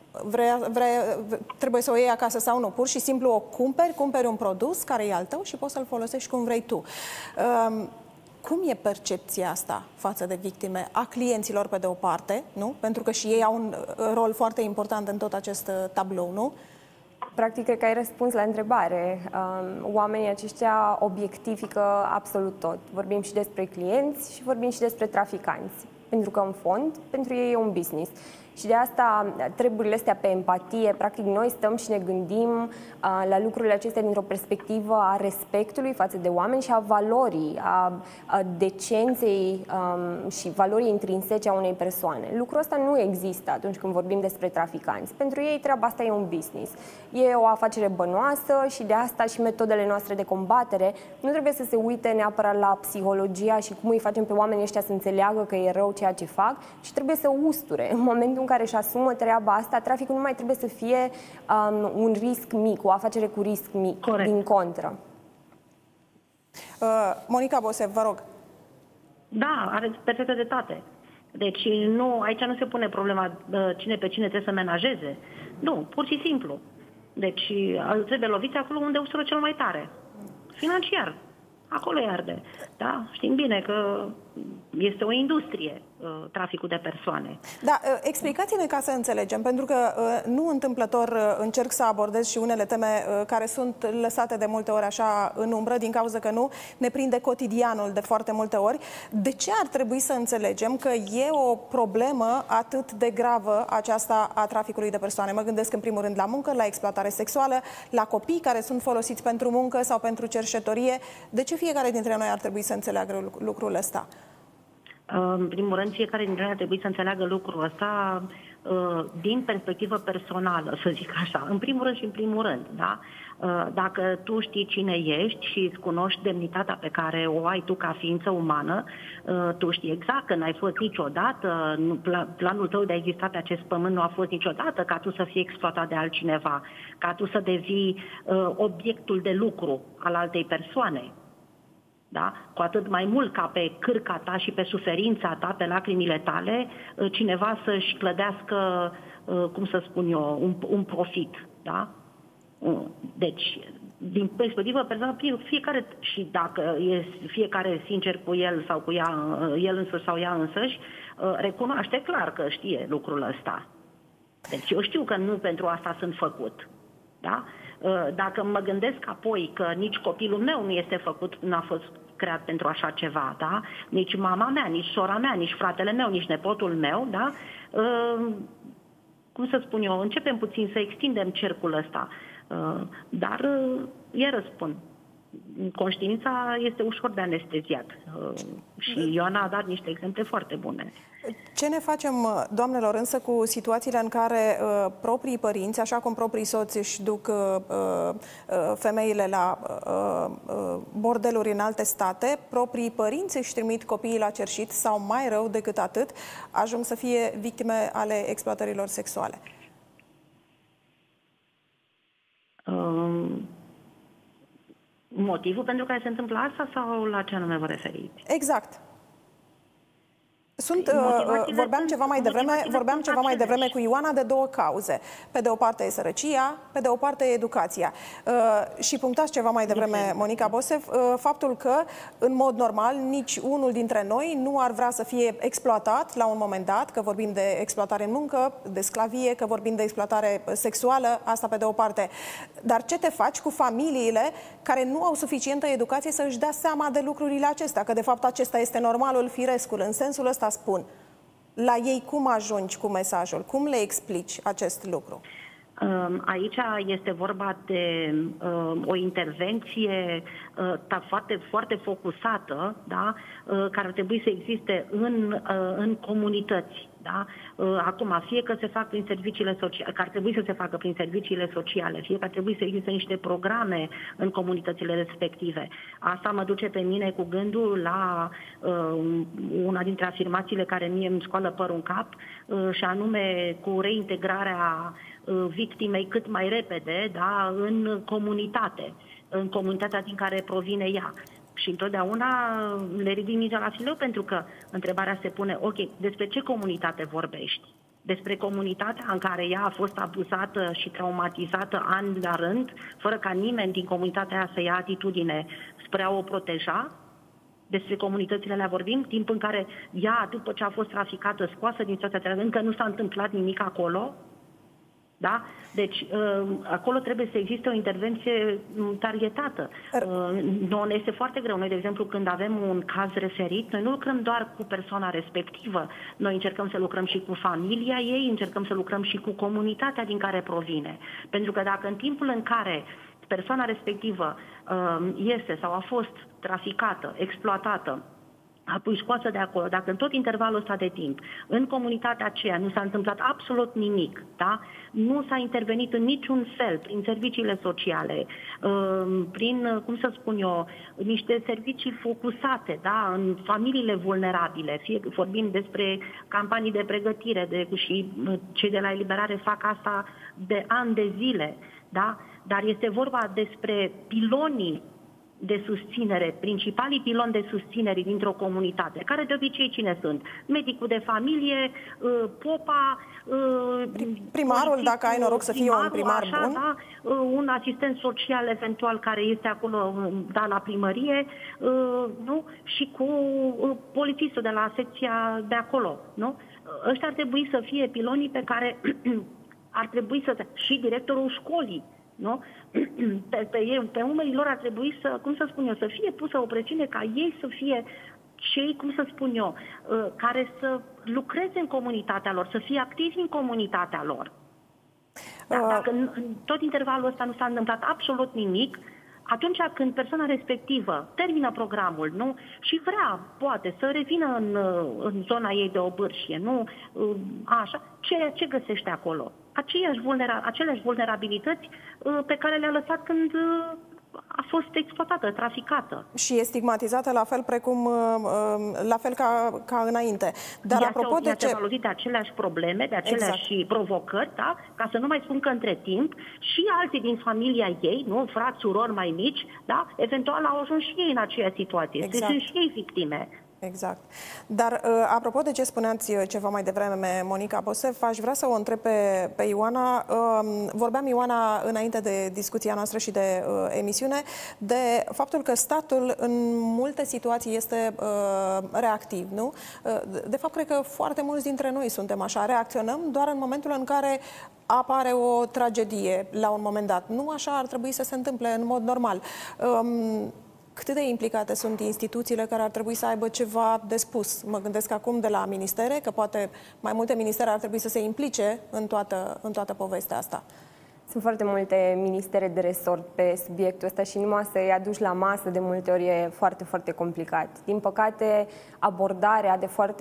Speaker 1: trebuie să o iei acasă sau nu. Pur și simplu o cumperi un produs care e al tău și poți să-l folosești cum vrei tu. Cum e percepția asta față de victime a clienților pe de o parte, nu? Pentru că și ei au un rol foarte important în tot acest tablou, nu?
Speaker 5: Practic, cred că ai răspuns la întrebare. Oamenii aceștia obiectifică absolut tot. Vorbim și despre clienți și vorbim și despre traficanți. Pentru că, în fond, pentru ei e un business. Și de asta treburile astea pe empatie, practic noi stăm și ne gândim la lucrurile acestea dintr-o perspectivă a respectului față de oameni și a valorii, a decenței și valorii intrinsece a unei persoane. Lucrul ăsta nu există atunci când vorbim despre traficanți. Pentru ei treaba asta e un business. E o afacere bănoasă și de asta și metodele noastre de combatere nu trebuie să se uite neapărat la psihologia și cum îi facem pe oamenii ăștia să înțeleagă că e rău ceea ce fac, și trebuie să usture. În momentul în care își asumă treaba asta, traficul nu mai trebuie să fie un risc mic, o afacere cu risc mic. Corect. Din contră.
Speaker 1: Monica Bosev, vă rog.
Speaker 6: Da, are perfectă dreptate. Deci aici nu se pune problema cine pe cine trebuie să menajeze. Nu, pur și simplu. Deci trebuie loviți acolo unde ustură cel mai tare. Financiar. Acolo îi arde. Da? Știm bine că este o industrie, traficul de persoane.
Speaker 1: Da, explicați-ne ca să înțelegem, pentru că nu întâmplător încerc să abordez și unele teme care sunt lăsate de multe ori așa în umbră, din cauza că nu ne prinde cotidianul de foarte multe ori. De ce ar trebui să înțelegem că e o problemă atât de gravă aceasta a traficului de persoane? Mă gândesc în primul rând la muncă, la exploatare sexuală, la copii care sunt folosiți pentru muncă sau pentru cerșetorie. De ce fiecare dintre noi ar trebui să înțeleagă lucrul ăsta?
Speaker 6: În primul rând, fiecare dintre noi ar trebui să înțeleagă lucrul ăsta din perspectivă personală, să zic așa. În primul rând și în primul rând, da? Dacă tu știi cine ești și îți cunoști demnitatea pe care o ai tu ca ființă umană, tu știi exact că n-ai fost niciodată, planul tău de a exista pe acest pământ nu a fost niciodată ca tu să fii exploatat de altcineva, ca tu să devii obiectul de lucru al altei persoane. Da? Cu atât mai mult ca pe cârca ta și pe suferința ta, pe lacrimile tale, cineva să-și clădească, cum să spun eu, un profit. Da? Deci, din perspectivă personală, fiecare, și dacă e fiecare sincer cu el sau cu ea, el însuși sau ea însăși, recunoaște clar că știe lucrul ăsta. Deci eu știu că nu pentru asta sunt făcut. Da? Dacă mă gândesc apoi că nici copilul meu nu este făcut, n-a fost creat pentru așa ceva, da? Nici mama mea, nici sora mea, nici fratele meu, nici nepotul meu, da? Cum să spun eu, începem puțin să extindem cercul ăsta. Dar, iar răspund, conștiința este ușor de anesteziat. Și Ioana a dat niște exemple foarte bune.
Speaker 1: Ce ne facem, doamnelor, însă cu situațiile în care proprii părinți, așa cum proprii soți își duc femeile la bordeluri în alte state, proprii părinți își trimit copiii la cerșit sau, mai rău decât atât, ajung să fie victime ale exploatărilor sexuale?
Speaker 6: Motivul pentru care se întâmplă asta sau la ce anume vă referiți?
Speaker 1: Exact. Vorbeam ceva mai devreme cu Ioana de două cauze. Pe de o parte e sărăcia, pe de o parte e educația. Și punctați ceva mai devreme, Monica Bosef, faptul că, în mod normal, nici unul dintre noi nu ar vrea să fie exploatat la un moment dat, că vorbim de exploatare în muncă, de sclavie, că vorbim de exploatare sexuală, asta pe de o parte. Dar ce te faci cu familiile care nu au suficientă educație să își dea seama de lucrurile acestea? Că, de fapt, acesta este normalul, firescul, în sensul ăsta spun. La ei cum ajungi cu mesajul? Cum le explici acest lucru?
Speaker 6: Aici este vorba de o intervenție foarte, foarte focusată, da? Care ar trebui să existe în comunități. Da? Acum, fie că se fac prin serviciile sociale, că ar trebui să se facă prin serviciile sociale, fie că ar trebui să existe niște programe în comunitățile respective. Asta mă duce pe mine cu gândul la una dintre afirmațiile care mie îmi scoală părul în cap, și anume cu reintegrarea victimei cât mai repede, da, în comunitatea din care provine ea. Și întotdeauna le ridic mingea la fileu, pentru că întrebarea se pune, ok, despre ce comunitate vorbești? Despre comunitatea în care ea a fost abuzată și traumatizată ani la rând, fără ca nimeni din comunitatea aia să ia atitudine spre a o proteja? Despre comunitățile alea vorbim, timp în care ea, după ce a fost traficată, scoasă din situația, încă nu s-a întâmplat nimic acolo? Da? Deci, acolo trebuie să existe o intervenție targetată. Noi este foarte greu. Noi, de exemplu, când avem un caz referit, noi nu lucrăm doar cu persoana respectivă. Noi încercăm să lucrăm și cu familia ei, încercăm să lucrăm și cu comunitatea din care provine. Pentru că dacă în timpul în care persoana respectivă este sau a fost traficată, exploatată, apoi scoasă de acolo, dacă în tot intervalul ăsta de timp, în comunitatea aceea nu s-a întâmplat absolut nimic, da? Nu s-a intervenit în niciun fel prin serviciile sociale, prin, cum să spun eu, niște servicii focusate, da? În familiile vulnerabile, fie vorbim despre campanii de pregătire, și cei de la Eliberare fac asta de ani de zile, da? Dar este vorba despre pilonii de susținere, principalii piloni de susținere dintr-o comunitate, care de obicei cine sunt? Medicul de familie, popa,
Speaker 1: primarul, dacă ai noroc să fie un primar
Speaker 6: așa,
Speaker 1: bun.
Speaker 6: Da, un asistent social eventual care este acolo, da, la primărie, nu? Și cu polițistul de la secția de acolo, nu? Ăștia ar trebui să fie pilonii pe care ar trebui să... și directorul școlii, nu? Pe umerii lor ar trebui să, cum să spun eu, să fie pusă o presiune ca ei să fie cei, cum să spun eu, care să lucreze în comunitatea lor, să fie activi în comunitatea lor. Dacă în tot intervalul ăsta nu s-a întâmplat absolut nimic, atunci când persoana respectivă termină programul, nu, și vrea, poate, să revină în zona ei de obârșie, nu, așa, ce găsește acolo? Aceleași vulnerabilități pe care le-a lăsat când a fost exploatată, traficată.
Speaker 1: Și e stigmatizată la fel ca înainte. Dar apropo de ce...
Speaker 6: lovit de aceleași probleme, de aceleași provocări, da? Ca să nu mai spun că între timp și alții din familia ei, nu, frați, surori mai mici, da? Eventual au ajuns și ei în aceeași situație. Exact. Sunt și ei victime.
Speaker 1: Exact. Dar, apropo de ce spuneați ceva mai devreme, Monica Bosef, aș vrea să o întreb pe Ioana. Vorbeam, Ioana, înainte de discuția noastră și de emisiune, de faptul că statul în multe situații este reactiv, nu? De fapt, cred că foarte mulți dintre noi suntem așa, reacționăm doar în momentul în care apare o tragedie la un moment dat. Nu așa ar trebui să se întâmple în mod normal. Cât de implicate sunt instituțiile care ar trebui să aibă ceva de spus? Mă gândesc acum de la ministere, că poate mai multe ministere ar trebui să se implice în toată povestea asta.
Speaker 5: Sunt foarte multe ministere de resort pe subiectul ăsta și numai să-i aduci la masă de multe ori e foarte, foarte complicat. Din păcate, abordarea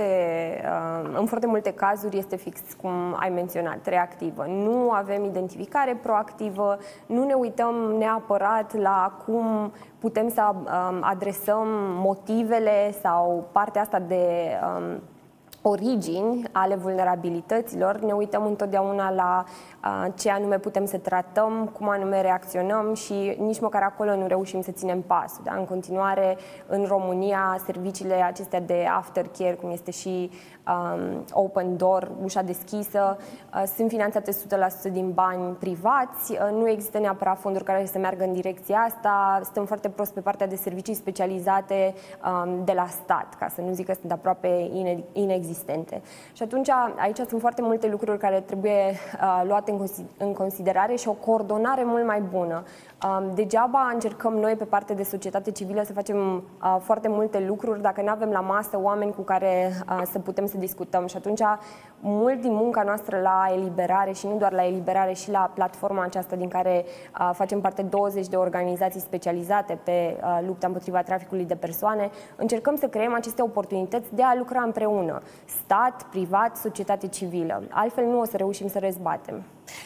Speaker 5: în foarte multe cazuri este fix cum ai menționat, reactivă. Nu avem identificare proactivă, nu ne uităm neapărat la cum putem să adresăm motivele sau partea asta de origini ale vulnerabilităților, ne uităm întotdeauna la ce anume putem să tratăm, cum anume reacționăm și nici măcar acolo nu reușim să ținem pasul. Da? În continuare, în România, serviciile acestea de aftercare, cum este și Open Door, ușa deschisă, sunt finanțate 100% din bani privați, nu există neapărat fonduri care să meargă în direcția asta, stăm foarte prost pe partea de servicii specializate de la stat, ca să nu zic că sunt aproape inexistente. Și atunci aici sunt foarte multe lucruri care trebuie luate în considerare și o coordonare mult mai bună. Degeaba încercăm noi pe partea de societate civilă să facem foarte multe lucruri dacă nu avem la masă oameni cu care să putem să discutăm. Și atunci mult din munca noastră la eliberare și nu doar la eliberare și la platforma aceasta din care facem parte 20 de organizații specializate pe lupta împotriva traficului de persoane, încercăm să creăm aceste oportunități de a lucra împreună. Stat, privat, societate civilă. Altfel nu o să reușim să răzbatem.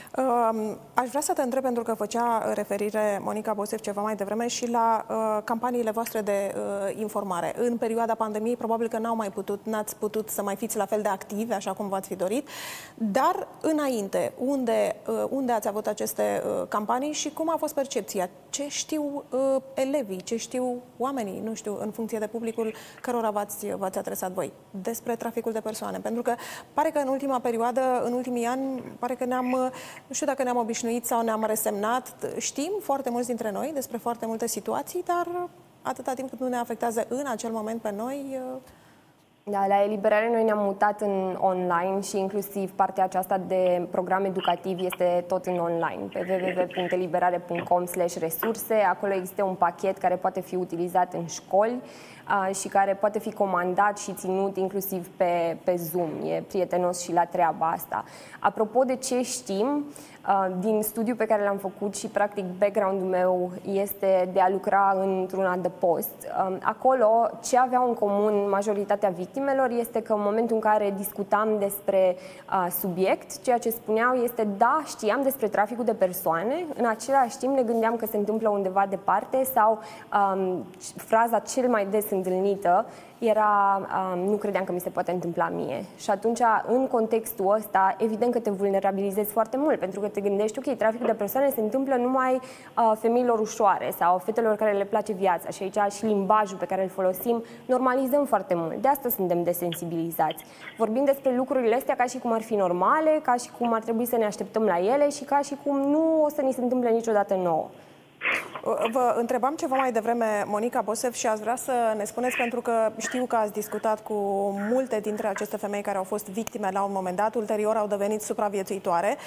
Speaker 1: Aș vrea să te întreb, pentru că făcea referire Monica Bosef ceva mai devreme și la campaniile voastre de informare. În perioada pandemiei probabil că n-ați putut să mai fiți la fel de activi, așa cum v-ați fi dorit, dar înainte, unde ați avut aceste campanii și cum a fost percepția? Ce știu elevii, ce știu oamenii, nu știu, în funcție de publicul cărora v-ați adresat voi, despre traficul de persoane? Pentru că pare că în ultima perioadă, în ultimii ani, pare că nu știu dacă ne-am obișnuit sau ne-am resemnat. Știm foarte mulți dintre noi despre foarte multe situații, dar atâta timp cât nu ne afectează în acel moment pe noi...
Speaker 5: Da, la eliberare noi ne-am mutat în online și inclusiv partea aceasta de program educativ este tot în online. Pe www.eliberare.com/resurse, acolo există un pachet care poate fi utilizat în școli și care poate fi comandat și ținut inclusiv pe Zoom. E prietenos și la treaba asta. Apropo de ce știm, din studiul pe care l-am făcut și practic background-ul meu este de a lucra într-un adăpost. Acolo ce aveau în comun majoritatea victimelor este că în momentul în care discutam despre subiect, ceea ce spuneau este da, știam despre traficul de persoane, în același timp ne gândeam că se întâmplă undeva departe sau fraza cel mai des întâlnită era nu credeam că mi se poate întâmpla mie. Și atunci, în contextul ăsta, evident că te vulnerabilizezi foarte mult, pentru că te gândești, ok, traficul de persoane se întâmplă numai femeilor ușoare sau fetelor care le place viața. Și aici și limbajul pe care îl folosim normalizăm foarte mult. De asta suntem desensibilizați. Vorbim despre lucrurile astea ca și cum ar fi normale, ca și cum ar trebui să ne așteptăm la ele și ca și cum nu o să ni se întâmple niciodată nouă.
Speaker 1: Vă întrebam ceva mai devreme, Monica Bosef, și ați vrea să ne spuneți, pentru că știu că ați discutat cu multe dintre aceste femei care au fost victime la un moment dat, ulterior au devenit supraviețuitoare.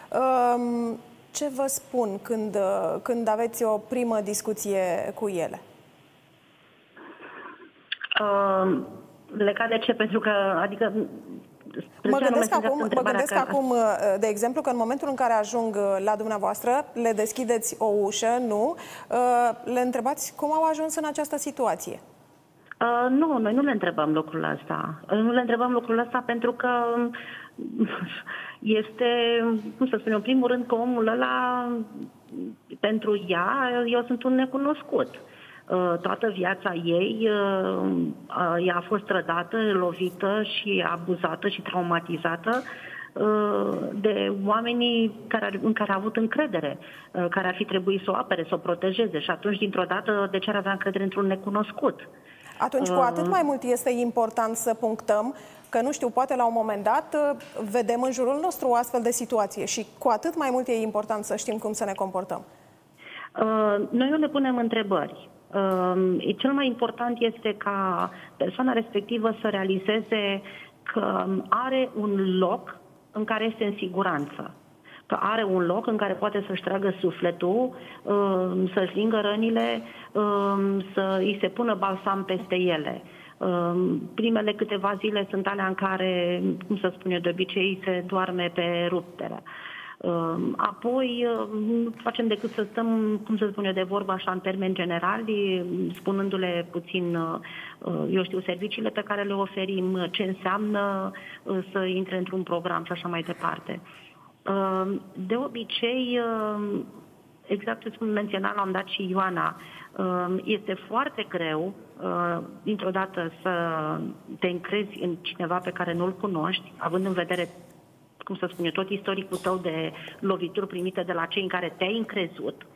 Speaker 1: Ce vă spun când aveți o primă discuție cu ele?
Speaker 6: Legat de ce? Pentru că, adică...
Speaker 1: Mă gândesc acum, de exemplu, că în momentul în care ajung la dumneavoastră, le deschideți o ușă, nu? Le întrebați cum au ajuns în această situație?
Speaker 6: Nu, noi nu le întrebăm lucrul ăsta. Nu le întrebăm lucrul ăsta pentru că este, cum să spun, în primul rând că omul ăla, pentru ea, eu sunt un necunoscut. Toată viața ei ea a fost trădată, lovită și abuzată și traumatizată de oamenii în care a avut încredere, care ar fi trebuit să o apere, să o protejeze. Și atunci, dintr-o dată, de ce ar avea încredere într-un necunoscut?
Speaker 1: Atunci, cu atât mai mult este important să punctăm că, nu știu, poate la un moment dat vedem în jurul nostru o astfel de situație și cu atât mai mult e important să știm cum să ne comportăm.
Speaker 6: Noi nu le punem întrebări. Cel mai important este ca persoana respectivă să realizeze că are un loc în care este în siguranță, că are un loc în care poate să-și tragă sufletul, să-și lingă rănile, să îi se pună balsam peste ele. Primele câteva zile sunt alea în care, cum să spun eu, de obicei se doarme pe ruptere. Apoi nu facem decât să stăm, cum să spun eu, de vorbă așa în termeni generali, spunându-le puțin, eu știu, serviciile pe care le oferim, ce înseamnă să intre într-un program și așa mai departe. De obicei, exact ce menționa la un dat și Ioana, este foarte greu, dintr-o dată, să te încrezi în cineva pe care nu-l cunoști, având în vedere, cum să spun eu, tot istoricul tău de lovituri primite de la cei în care te-ai încrezut.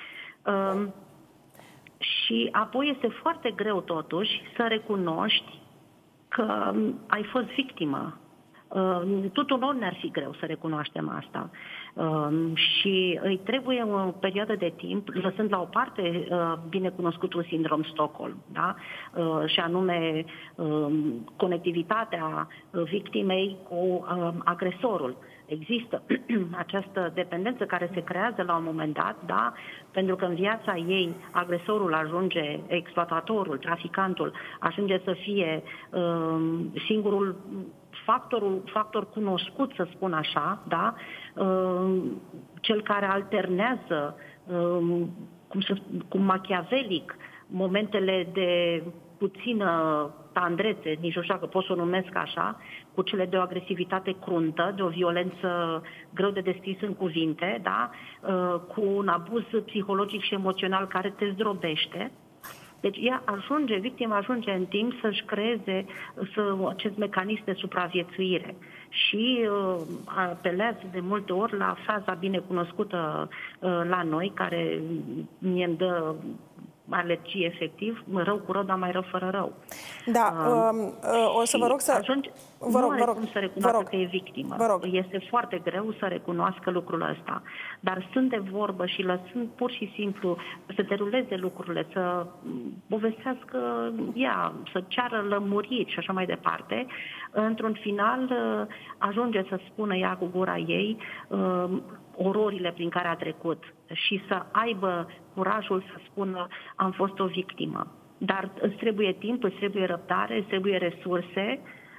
Speaker 6: Și apoi este foarte greu, totuși, să recunoști că ai fost victimă. Tuturor ne-ar fi greu să recunoaștem asta. Și îi trebuie o perioadă de timp, lăsând la o parte binecunoscutul sindrom Stockholm, da? Și anume conectivitatea victimei cu agresorul. Există această dependență care se creează la un moment dat, da? Pentru că în viața ei agresorul ajunge, exploatatorul, traficantul, ajunge să fie singurul factor cunoscut, să spun așa, da? Cel care alternează cum machiavelic momentele de puțină tandrețe, nici nu știu că pot să o numesc așa, cu cele de o agresivitate cruntă, de o violență greu de descris în cuvinte, da? Cu un abuz psihologic și emoțional care te zdrobește. Deci victima ajunge în timp să-și creeze acest mecanism de supraviețuire și apelează de multe ori la fraza binecunoscută la noi, care mie îmi dă alergie efectiv, rău cu rău, dar mai rău fără rău.
Speaker 1: Da, o să vă rog să...
Speaker 6: Vă rog să recunoască că e victimă. Este foarte greu să recunoască lucrul ăsta. Dar sunt de vorbă și lăsând pur și simplu să deruleze lucrurile, să povestească ea, să ceară lămuriri și așa mai departe, într-un final ajunge să spună ea cu gura ei ororile prin care a trecut și să aibă curajul să spună am fost o victimă. Dar îți trebuie timp, îți trebuie răbdare, îți trebuie resurse.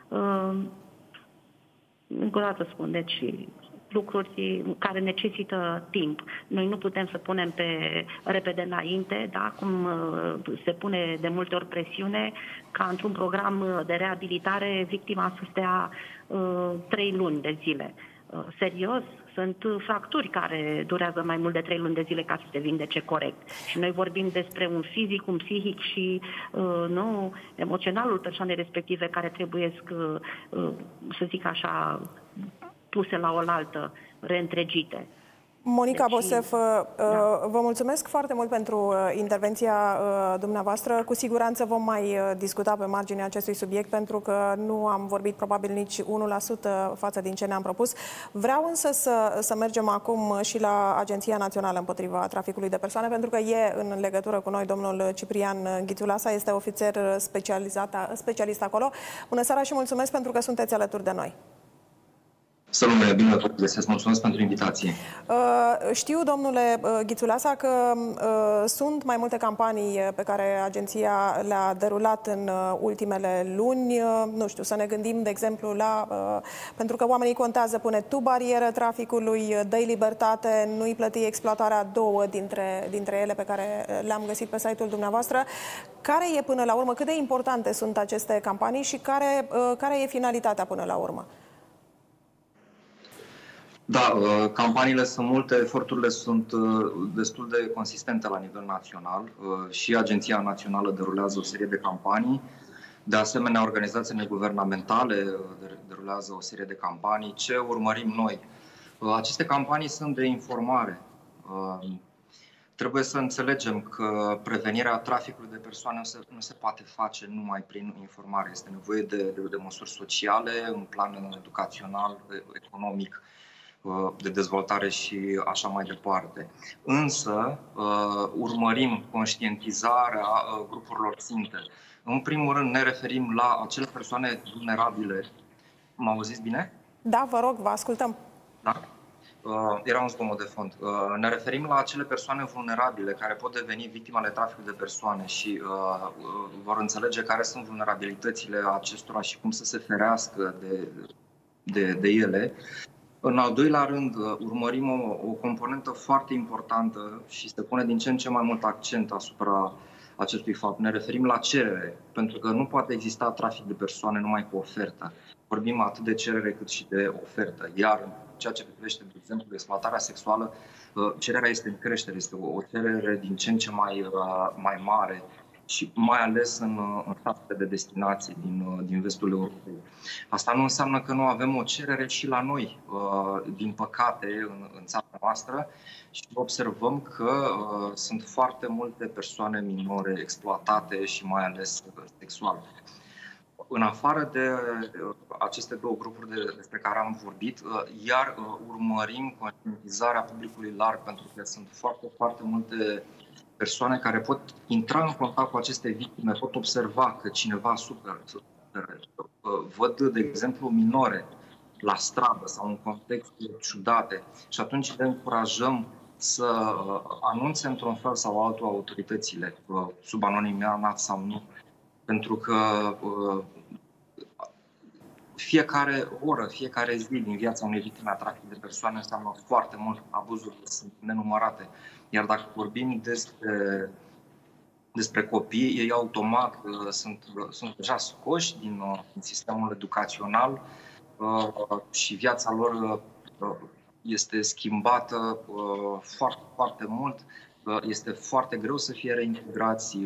Speaker 6: Încă o dată spun, deci lucruri care necesită timp. Noi nu putem să punem pe repede înainte, da? Cum se pune de multe ori presiune, ca într-un program de reabilitare victima să stea 3 luni de zile. Serios, sunt fracturi care durează mai mult de 3 luni de zile ca să se vindece corect. Și noi vorbim despre un fizic, un psihic și emoționalul persoanei respective care trebuie, să zic așa, puse la oaltă, reîntregite.
Speaker 1: Monica Bosef, vă mulțumesc foarte mult pentru intervenția dumneavoastră. Cu siguranță vom mai discuta pe marginea acestui subiect, pentru că nu am vorbit probabil nici 1% față din ce ne-am propus. Vreau însă să mergem acum și la Agenția Națională împotriva traficului de persoane, pentru că e în legătură cu noi domnul Ciprian Ghițulasa, este ofițer specialist acolo. Bună seara și mulțumesc pentru că sunteți alături de noi.
Speaker 7: Să lume, bine vă găsesc. Mulțumesc pentru invitație.
Speaker 1: Știu, domnule Ghițulasa, că sunt mai multe campanii pe care agenția le-a derulat în ultimele luni. Nu știu, să ne gândim, de exemplu, la... pentru că oamenii contează, pune tu barieră traficului, dă-i libertate, nu-i plăti exploatarea, 2 dintre ele pe care le-am găsit pe site-ul dumneavoastră. Care e până la urmă, cât de importante sunt aceste campanii și care e finalitatea până la urmă?
Speaker 7: Da, campaniile sunt multe, eforturile sunt destul de consistente la nivel național și Agenția Națională derulează o serie de campanii. De asemenea, organizațiile neguvernamentale derulează o serie de campanii. Ce urmărim noi? Aceste campanii sunt de informare. Trebuie să înțelegem că prevenirea traficului de persoane nu se poate face numai prin informare. Este nevoie de măsuri sociale, un plan educațional, economic, de dezvoltare și așa mai departe. Însă, urmărim conștientizarea grupurilor ținte. În primul rând, ne referim la acele persoane vulnerabile. Mă auziți bine?
Speaker 1: Da, vă rog, vă ascultăm.
Speaker 7: Da? Era un zgomot de fond. Ne referim la acele persoane vulnerabile care pot deveni victime ale traficului de persoane și vor înțelege care sunt vulnerabilitățile acestora și cum să se ferească de ele. În al doilea rând, urmărim o componentă foarte importantă și se pune din ce în ce mai mult accent asupra acestui fapt. Ne referim la cerere, pentru că nu poate exista trafic de persoane numai cu ofertă. Vorbim atât de cerere cât și de ofertă. Iar în ceea ce privește, de exemplu, exploatarea sexuală, cererea este în creștere, este o cerere din ce în ce mai mare și mai ales în statele de destinație din vestul Europei. Asta nu înseamnă că nu avem o cerere și la noi, din păcate, în țara noastră, și observăm că sunt foarte multe persoane minore exploatate și mai ales sexual. În afară de aceste două grupuri despre care am vorbit, iar urmărim conștientizarea publicului larg, pentru că sunt foarte, foarte multe persoane care pot intra în contact cu aceste victime, pot observa că cineva suferă. Văd, de exemplu, minore la stradă sau în contexte ciudate și atunci le încurajăm să anunțe într-un fel sau altul autoritățile, sub anonimat sau nu, pentru că fiecare oră, fiecare zi din viața unei victime a traficului de persoane înseamnă foarte mult, abuzurile sunt nenumărate. Iar dacă vorbim despre copii, ei automat sunt deja scoși din sistemul educațional și viața lor este schimbată foarte, foarte mult. Este foarte greu să fie reintegrați.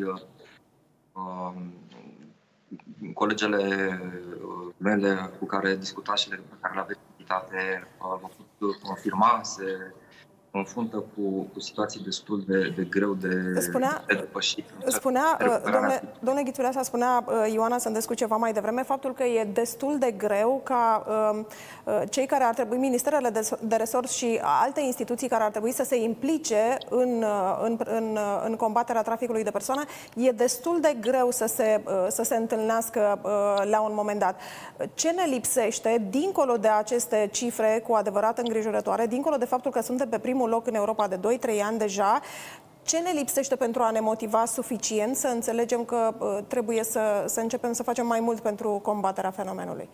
Speaker 7: Colegele mele cu care discutați și pe care le aveți invitate vă pot confirma, se confruntă cu situații destul de greu de depășit.
Speaker 1: Domnule Ghițuleasa, spunea Ioana Sândescu ceva mai devreme, faptul că e destul de greu ca cei care ar trebui, ministerele de resort și alte instituții care ar trebui să se implice în combaterea traficului de persoane, e destul de greu să se întâlnească la un moment dat. Ce ne lipsește, dincolo de aceste cifre cu adevărat îngrijorătoare, dincolo de faptul că suntem pe primul loc în Europa de 2-3 ani deja, ce ne lipsește pentru a ne motiva suficient să înțelegem că trebuie să începem să facem mai mult pentru combaterea fenomenului?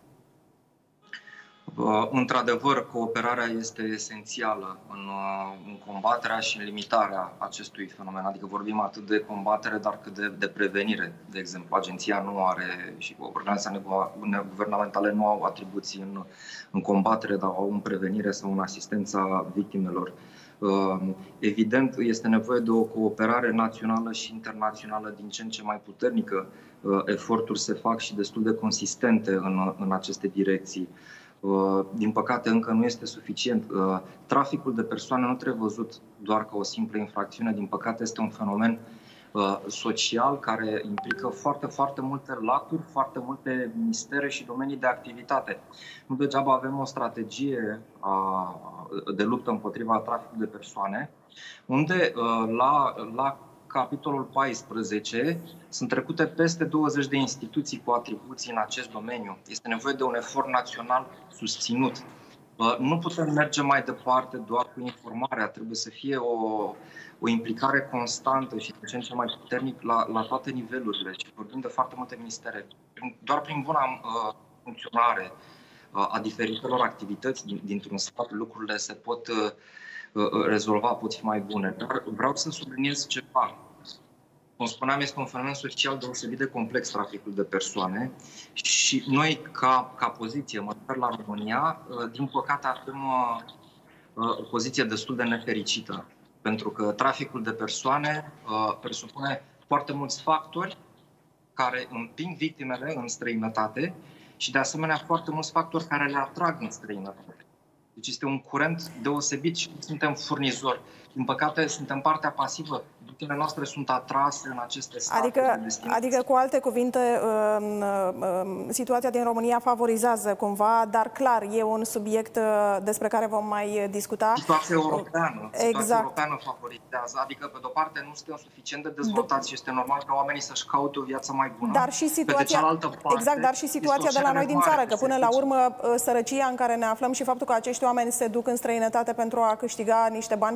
Speaker 7: Într-adevăr, cooperarea este esențială în combaterea și în limitarea acestui fenomen. Adică vorbim atât de combatere, dar cât de prevenire. De exemplu, agenția nu are și organizațiile guvernamentale nu au atribuții în combatere, dar au în prevenire sau în asistența victimelor. Evident, este nevoie de o cooperare națională și internațională din ce în ce mai puternică. Eforturi se fac și destul de consistente în aceste direcții. Din păcate, încă nu este suficient. Traficul de persoane nu trebuie văzut doar ca o simplă infracțiune. Din păcate, este un fenomen social care implică foarte, foarte multe laturi, foarte multe ministere și domenii de activitate. Nu degeaba avem o strategie de luptă împotriva traficului de persoane, unde la capitolul 14 sunt trecute peste 20 de instituții cu atribuții în acest domeniu. Este nevoie de un efort național susținut. Nu putem merge mai departe doar cu informarea, trebuie să fie o implicare constantă și de ce în ce mai puternic la toate nivelurile. Și vorbim de foarte multe ministere. Doar prin buna funcționare a diferitelor activități dintr-un stat, lucrurile se pot rezolva, pot fi mai bune. Dar vreau să subliniez ceva. Cum spuneam, este un fenomen social deosebit de complex, traficul de persoane, și noi, ca poziție, mă refer la România, din păcate avem o poziție destul de nefericită, pentru că traficul de persoane presupune foarte mulți factori care împing victimele în străinătate și, de asemenea, foarte mulți factori care le atrag în străinătate. Deci este un curent deosebit și suntem furnizori. Din păcate, suntem partea pasivă. Victimele noastre sunt atrase în aceste state.
Speaker 1: Adică, cu alte cuvinte, situația din România favorizează cumva, dar clar, e un subiect despre care vom mai discuta.
Speaker 7: Situația europeană. Situația europeană favorizează. Adică, pe de-o parte, nu suntem suficient de dezvoltați și este normal ca oamenii să-și caute o viață mai bună.
Speaker 1: Dar și situația, dar și situația de la noi din țară, că până la urmă, sărăcia în care ne aflăm și faptul că acești oameni se duc în străinătate pentru a câștiga niște bani, pentru a avea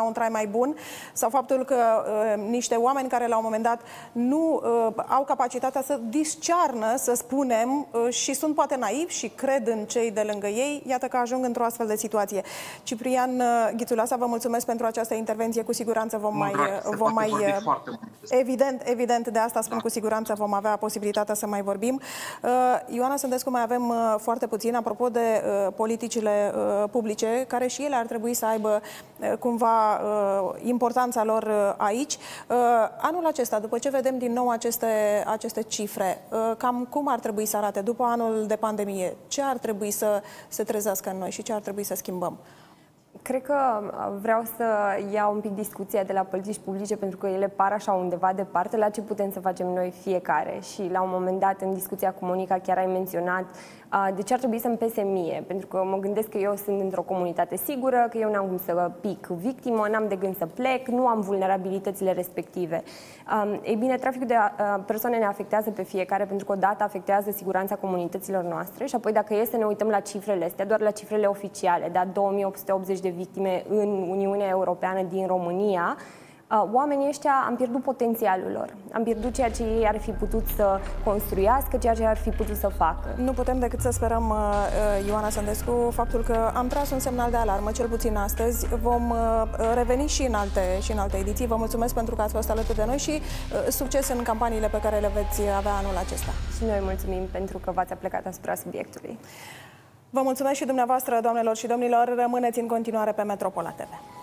Speaker 1: un trai mai bun, sau faptul că niște oameni care la un moment dat nu au capacitatea să discearnă, să spunem, și sunt poate naivi și cred în cei de lângă ei, iată că ajung într-o astfel de situație. Ciprian Ghițulasa, vă mulțumesc pentru această intervenție. Cu siguranță vom mai evident, de asta spun, cu siguranță vom avea posibilitatea să mai vorbim. Ioana Sândescu, mai avem foarte puțin, apropo de politicile publice, care și ele ar trebui să aibă cumva importanța lor aici. Anul acesta, după ce vedem din nou aceste cifre, cam cum ar trebui să arate după anul de pandemie? Ce ar trebui să se trezească în noi și ce ar trebui să schimbăm?
Speaker 5: Cred că vreau să iau un pic discuția de la politici publice, pentru că ele par așa undeva departe, la ce putem să facem noi fiecare. Și la un moment dat, în discuția cu Monica, chiar ai menționat de ce ar trebui să-mi pese mie, pentru că mă gândesc că eu sunt într-o comunitate sigură, că eu n-am cum să pic victimă, n-am de gând să plec, nu am vulnerabilitățile respective. Ei bine, traficul de persoane ne afectează pe fiecare, pentru că odată afectează siguranța comunităților noastre și apoi dacă e să ne uităm la cifrele astea, doar la cifrele oficiale, 2880 de victime în Uniunea Europeană din România, oamenii ăștia am pierdut potențialul lor. Am pierdut ceea ce ei ar fi putut să construiască, ceea ce ar fi putut să facă.
Speaker 1: Nu putem decât să sperăm, Ioana Sândescu, faptul că am tras un semnal de alarmă, cel puțin astăzi. Vom reveni și în alte ediții. Vă mulțumesc pentru că ați fost alături de noi și succes în campaniile pe care le veți avea anul acesta.
Speaker 5: Și noi mulțumim pentru că v-ați aplecat asupra subiectului.
Speaker 1: Vă mulțumesc și dumneavoastră, doamnelor și domnilor. Rămâneți în continuare pe Metropola TV.